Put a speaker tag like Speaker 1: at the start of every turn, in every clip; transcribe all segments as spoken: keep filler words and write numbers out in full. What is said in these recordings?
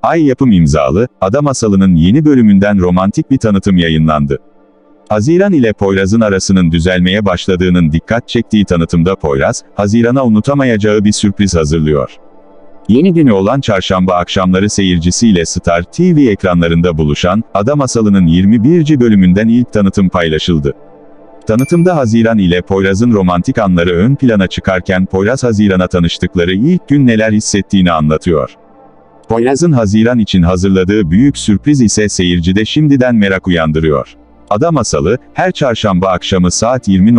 Speaker 1: Ay Yapım imzalı, Ada Masalı'nın yeni bölümünden romantik bir tanıtım yayınlandı. Haziran ile Poyraz'ın arasının düzelmeye başladığının dikkat çektiği tanıtımda Poyraz, Haziran'a unutamayacağı bir sürpriz hazırlıyor. Yeni günü olan çarşamba akşamları seyircisiyle Star T V ekranlarında buluşan, Ada Masalı'nın yirmi birinci bölümünden ilk tanıtım paylaşıldı. Tanıtımda Haziran ile Poyraz'ın romantik anları ön plana çıkarken Poyraz Haziran'a tanıştıkları ilk gün neler hissettiğini anlatıyor. Poyraz'ın Haziran için hazırladığı büyük sürpriz ise seyircide şimdiden merak uyandırıyor. Ada Masalı, her çarşamba akşamı saat yirmi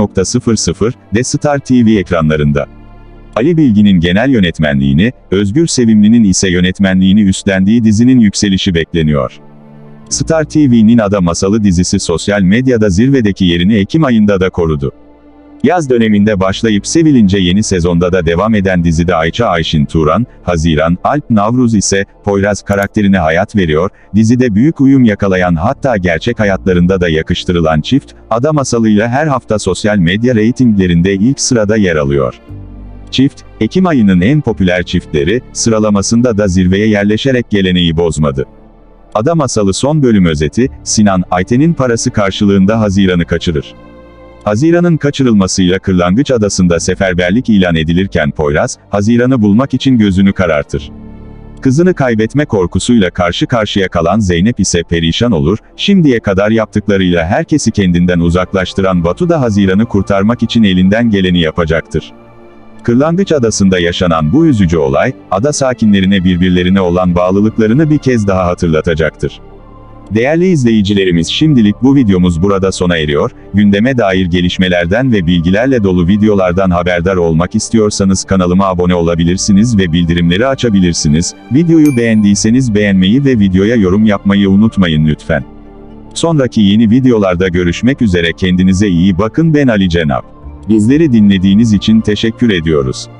Speaker 1: de Star T V ekranlarında. Ali Bilgin'in genel yönetmenliğini, Özgür Sevimli'nin ise yönetmenliğini üstlendiği dizinin yükselişi bekleniyor. Star T V'nin Ada Masalı dizisi sosyal medyada zirvedeki yerini Ekim ayında da korudu. Yaz döneminde başlayıp sevilince yeni sezonda da devam eden dizide Ayça Ayşin Turan, Haziran, Alp Navruz ise Poyraz karakterine hayat veriyor. Dizide büyük uyum yakalayan, hatta gerçek hayatlarında da yakıştırılan çift, Ada Masalı'yla her hafta sosyal medya reytinglerinde ilk sırada yer alıyor. Çift, Ekim ayının en popüler çiftleri sıralamasında da zirveye yerleşerek geleneği bozmadı. Ada Masalı son bölüm özeti, Sinan, Ayten'in parası karşılığında Haziran'ı kaçırır. Haziran'ın kaçırılmasıyla Kırlangıç Adası'nda seferberlik ilan edilirken Poyraz, Haziran'ı bulmak için gözünü karartır. Kızını kaybetme korkusuyla karşı karşıya kalan Zeynep ise perişan olur, şimdiye kadar yaptıklarıyla herkesi kendinden uzaklaştıran Batu da Haziran'ı kurtarmak için elinden geleni yapacaktır. Kırlangıç Adası'nda yaşanan bu üzücü olay, ada sakinlerine birbirlerine olan bağlılıklarını bir kez daha hatırlatacaktır. Değerli izleyicilerimiz, şimdilik bu videomuz burada sona eriyor. Gündeme dair gelişmelerden ve bilgilerle dolu videolardan haberdar olmak istiyorsanız kanalıma abone olabilirsiniz ve bildirimleri açabilirsiniz. Videoyu beğendiyseniz beğenmeyi ve videoya yorum yapmayı unutmayın lütfen. Sonraki yeni videolarda görüşmek üzere, kendinize iyi bakın. Ben Ali Cenap. Bizleri dinlediğiniz için teşekkür ediyoruz.